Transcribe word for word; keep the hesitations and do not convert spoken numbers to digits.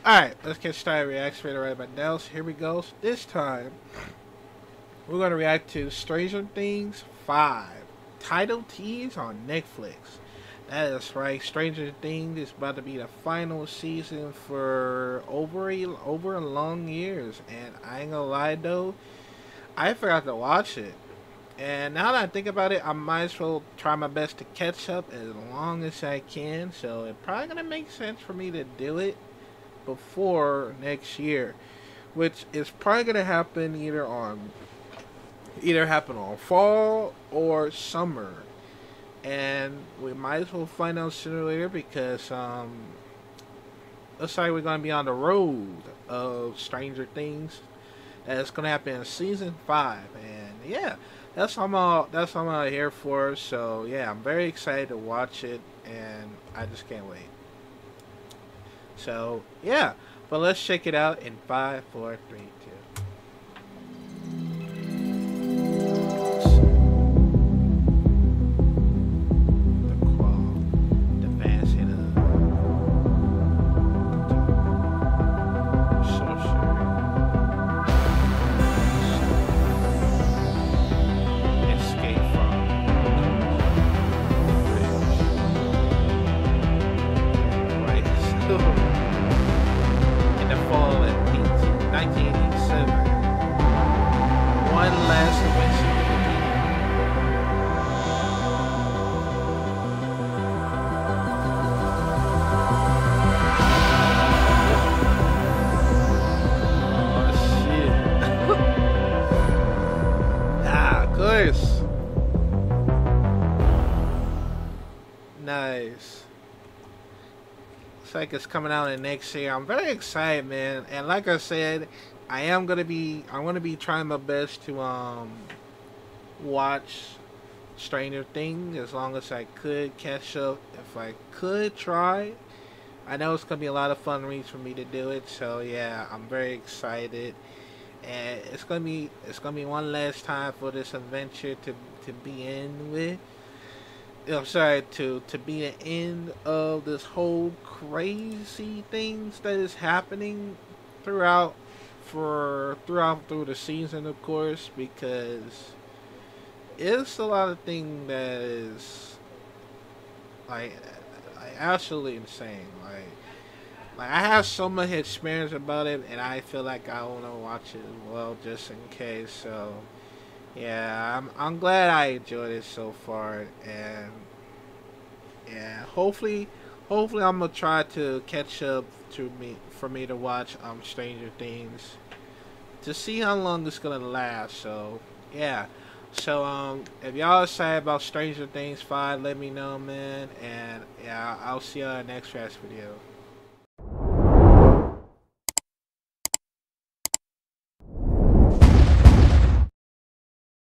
Alright, let's get started. Reaction video right about now. So here we go. So this time, we're going to react to Stranger Things five. Title tease on Netflix. That is right. Stranger Things is about to be the final season for over a, over a long years. And I ain't gonna lie though, I forgot to watch it. And now that I think about it, I might as well try my best to catch up as long as I can. So it's probably gonna make sense for me to do it before next year, which is probably gonna happen either on either happen on fall or summer, and we might as well find out sooner or later because um, looks like we're gonna be on the road of Stranger Things. That's gonna happen in season five, and yeah, that's what I'm all that's what I'm all here for. So yeah, I'm very excited to watch it, and I just can't wait. So yeah, but let's check it out in five, four, three, two. The crawl, the fast hitter, sorcery, escape from the bridge, right? In the fall of nineteen eighty-seven, one last adventure. Oh shit! Ah, of course. Nice. Looks like it's coming out in next year. I'm very excited, man. And like I said, I am gonna be I'm gonna be trying my best to um watch Stranger Things as long as I could catch up. If I could try, I know it's gonna be a lot of fun reads for me to do it. So yeah, I'm very excited, and it's gonna be it's gonna be one last time for this adventure to to be in with. I'm sorry, to to be the end of this whole crazy things that is happening throughout for throughout through the season, of course, because it's a lot of things that is like, like absolutely insane. Like like I have so much experience about it, and I feel like I want to watch it as well, just in case. So yeah, I'm I'm glad I enjoyed it so far, and yeah, hopefully, hopefully I'm gonna try to catch up to me for me to watch um Stranger Things to see how long it's gonna last. So yeah, so um if y'all excited about Stranger Things five, let me know, man, and yeah, I'll see y'all in the next Fast video.